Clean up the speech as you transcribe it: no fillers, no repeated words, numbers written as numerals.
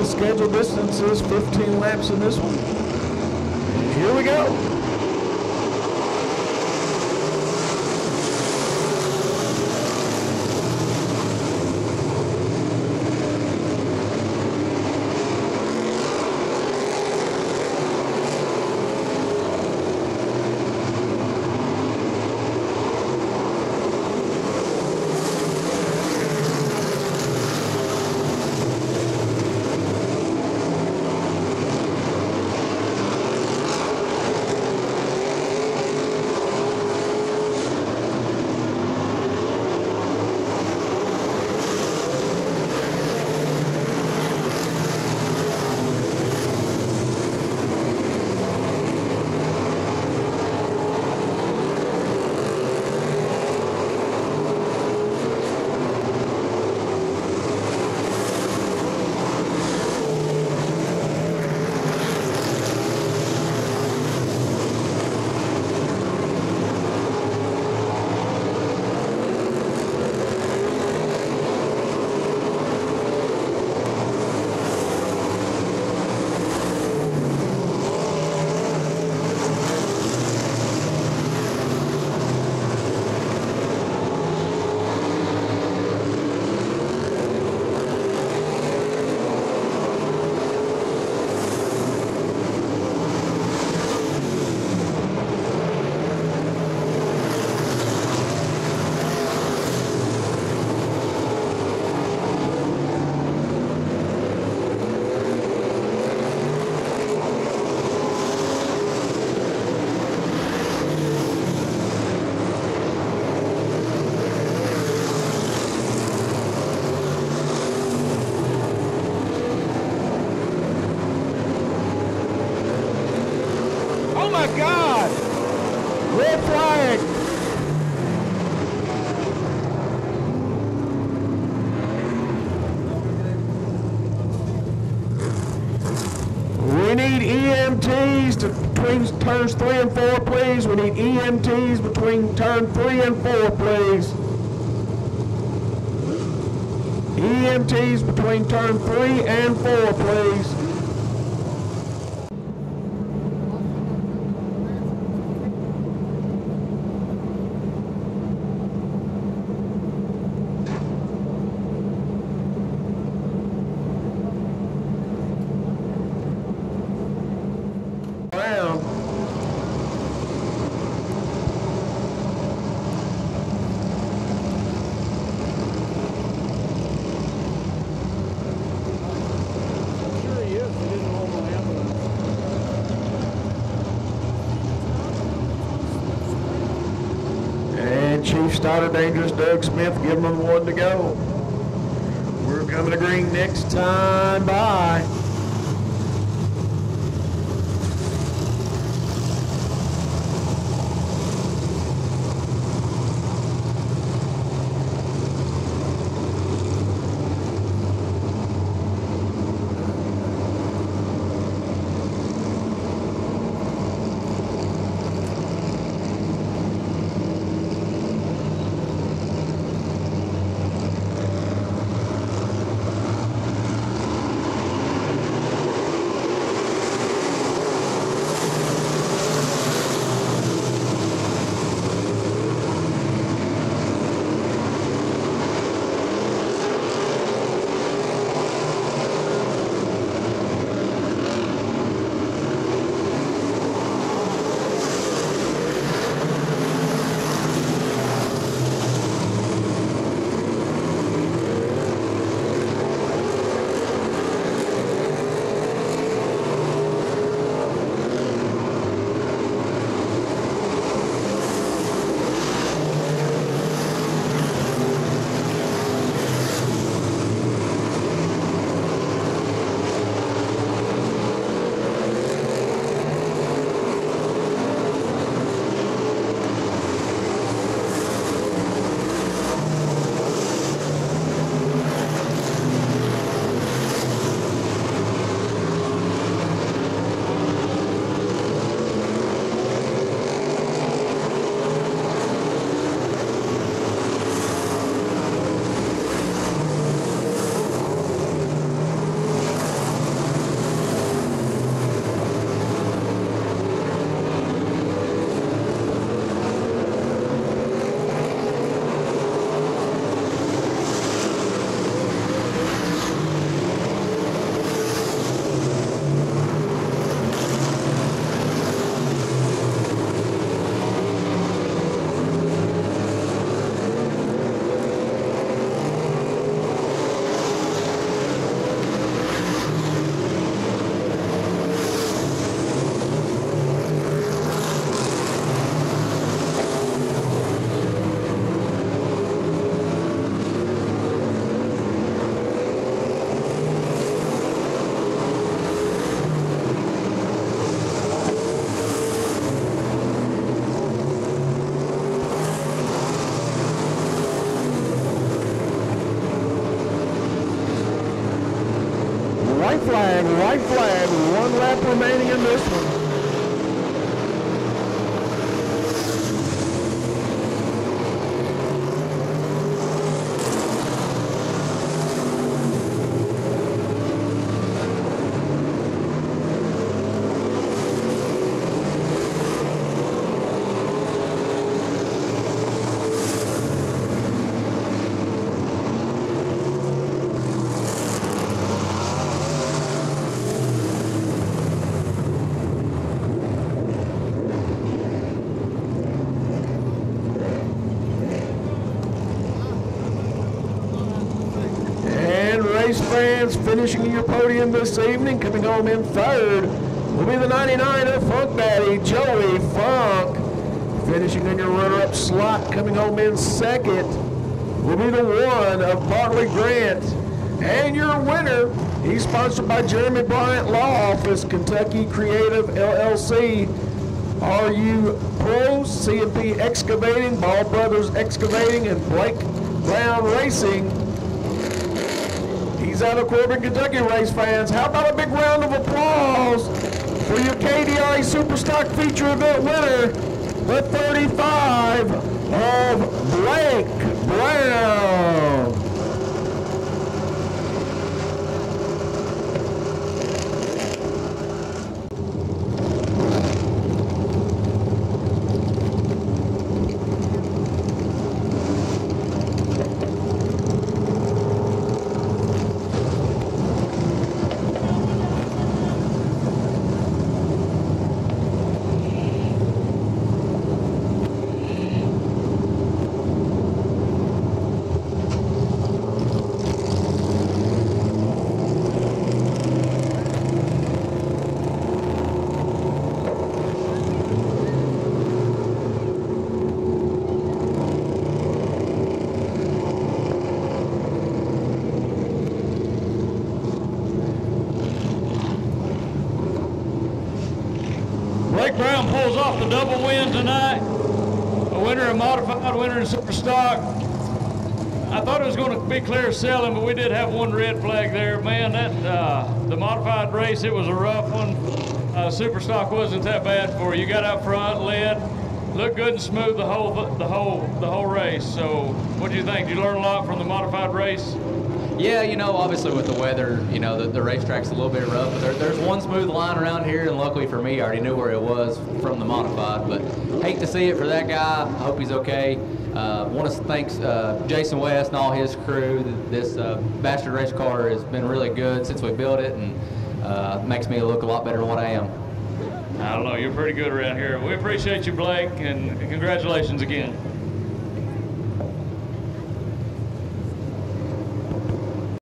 scheduled distances, 15 laps in this one. Here we go. Oh my God! Red flag! We need EMTs between turns 3 and 4, please. We need EMTs between turn 3 and 4, please. EMTs between turn 3 and 4, please. Chief started dangerous Doug Smith, give him one to go. We're coming to green next time. Bye. white flag, white flag. 1 lap remaining in this one. Race fans, finishing your podium this evening, coming home in 3rd will be the 99 of Funk Daddy, Joey Funk. Finishing in your runner-up slot, coming home in 2nd will be the 1 of Bartley Grant. And your winner, he's sponsored by Jeremy Bryant Law Office, Kentucky Creative LLC, RU Pros, C&P Excavating, Ball Brothers Excavating, and Blake Brown Racing. He's out of Corbin, Kentucky, race fans. How about a big round of applause for your KDRA Superstock Feature Event winner, the 35 of Blake Brown. Blake Brown pulls off the double win tonight. A winner in modified, winner in super stock. I thought it was going to be clear sailing, but we did have 1 red flag there. Man, that the modified race, it was a rough one. Super stock wasn't that bad for you. You got out front, led, looked good and smooth the whole race. So, what do you think? Did you learn a lot from the modified race? Yeah, you know, obviously with the weather, you know, the racetrack's a little bit rough, but there's one smooth line around here, and luckily for me, I already knew where it was from the modified, but hate to see it for that guy. I hope he's okay. Want to thank Jason West and all his crew. This bastard race car has been really good since we built it, and makes me look a lot better than what I am. I don't know, you're pretty good around here. We appreciate you, Blake, and congratulations again.